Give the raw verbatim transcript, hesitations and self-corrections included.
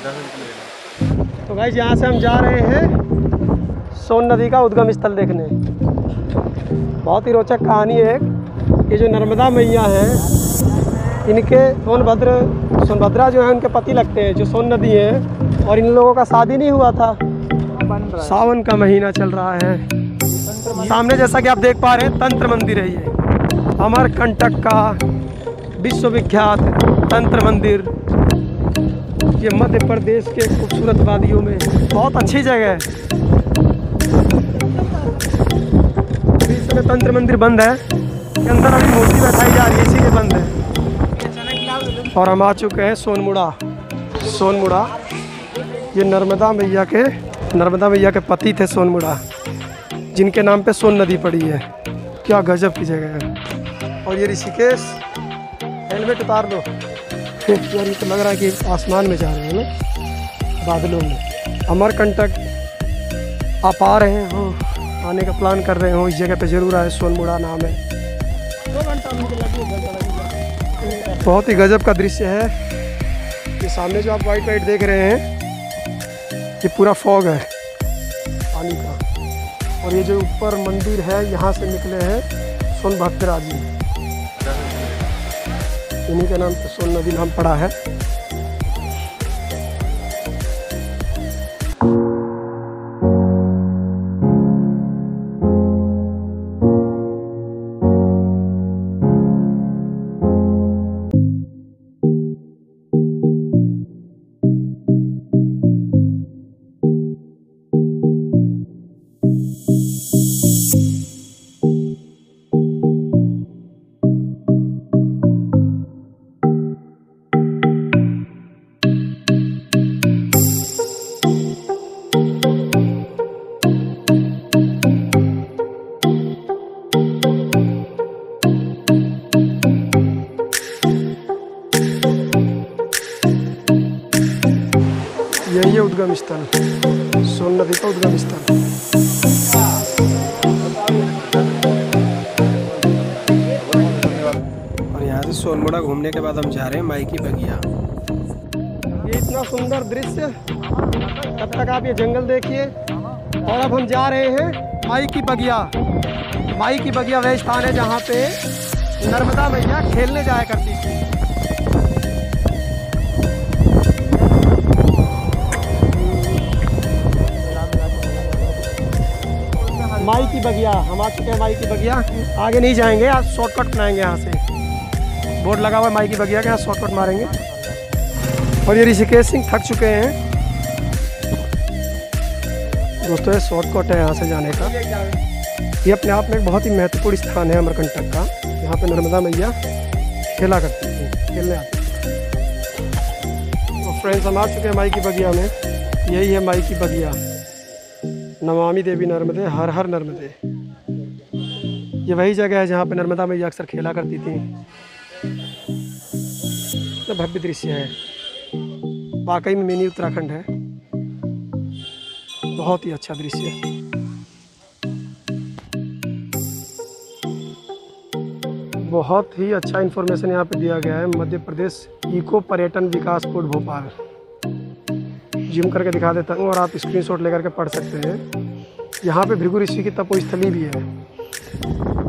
तो गाइस यहाँ से हम जा रहे हैं सोन नदी का उद्गम स्थल देखने। बहुत ही रोचक कहानी है। ये जो नर्मदा मैया हैं, इनके सोनभद्र सोनभद्रा जो है उनके पति लगते हैं, जो सोन नदी है। और इन लोगों का शादी नहीं हुआ था। सावन का महीना चल रहा है। सामने जैसा कि आप देख पा रहे हैं तंत्र मंदिर है। ये अमरकंटक का विश्वविख्यात तंत्र मंदिर, ये मध्य प्रदेश के खूबसूरत वादियों में बहुत अच्छी जगह है। इस समय तंत्र मंदिर बंद है, के अंदर अभी मूर्ति बैठाई जा रही है, इसीलिए बंद है। और हम आ चुके हैं सोनमुड़ा। सोनमुड़ा ये नर्मदा मैया के नर्मदा मैया के पति थे सोनमुड़ा, जिनके नाम पे सोन नदी पड़ी है। क्या गजब की जगह है। और ये ऋषिकेश, हेलमेट उतार दो यार, ये तो लग रहा है कि आसमान में जा रहे हैं ना, बादलों में। अमरकंटक आप आ रहे हो, आने का प्लान कर रहे हो, इस जगह पे जरूर आए। सोनमुड़ा नाम है। बहुत ही गजब का दृश्य है। ये सामने जो आप वाइट वाइट देख रहे हैं, ये पूरा फॉग है पानी का। और ये जो ऊपर मंदिर है, यहाँ से निकले हैं सोनभद्रा जी, इन्हीं के नाम पे सोन नदी नाम पड़ा है। यही है उद्गम स्थल, सोन नदी का उद्गम स्थल। और यहाँ से सोनमुड़ा घूमने के बाद हम जा रहे हैं माई की बगिया। ये इतना सुंदर दृश्य, तब तक आप ये जंगल देखिए। और अब हम जा रहे हैं माई की बगिया। माई की बगिया वह स्थान है जहाँ पे नर्मदा मैया खेलने जाया करती थी। माई की बगिया, हम आ चुके हैं माई की बगिया। आगे नहीं जाएंगे, आज शॉर्टकट बनाएंगे। यहाँ से बोर्ड लगा हुआ है माई की बगिया के, यहाँ शॉर्टकट मारेंगे। और ये ऋषिकेश सिंह थक चुके हैं दोस्तों। ये शॉर्टकट है यहाँ से जाने का। ये अपने आप में एक बहुत ही महत्वपूर्ण स्थान है अमरकंटक का। यहाँ पे नर्मदा मैया खेला करती थी, खेलने आती थी। तो फ्रेंड्स, हम आ चुके हैं माई की बगिया में। यही है माई की बगिया। नमामि देवी नर्मदे, हर हर नर्मदे। ये वही जगह है जहाँ पे नर्मदा मैया अक्सर खेला करती थी। तो भव्य दृश्य है, वाकई में मिनी उत्तराखंड है। बहुत ही अच्छा दृश्य है। बहुत ही अच्छा इन्फॉर्मेशन यहाँ पे दिया गया है। मध्य प्रदेश इको पर्यटन विकास बोर्ड भोपाल। जूम करके दिखा देता हूँ और आप स्क्रीनशॉट लेकर के पढ़ सकते हैं। यहाँ पे भृगु ऋषि की तपोस्थली भी है।